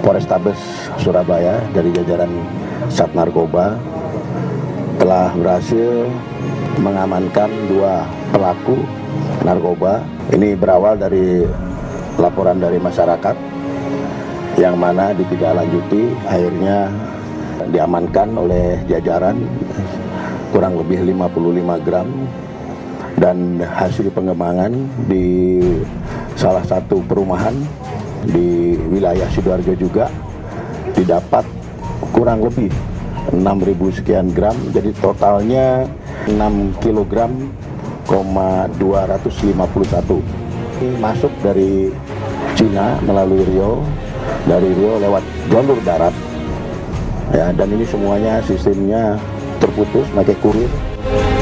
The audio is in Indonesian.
Polrestabes Surabaya dari jajaran Sat Narkoba telah berhasil mengamankan 2 pelaku narkoba. Ini berawal dari laporan dari masyarakat yang mana ditindaklanjuti, akhirnya diamankan oleh jajaran kurang lebih 55 gram, dan hasil pengembangan di salah satu perumahan di wilayah Sidoarjo juga didapat kurang lebih 6.000 sekian gram, jadi totalnya 6 kg 251. Ini masuk dari Cina melalui Riau, dari Riau lewat jalur darat ya, dan ini semuanya sistemnya terputus pakai kurir.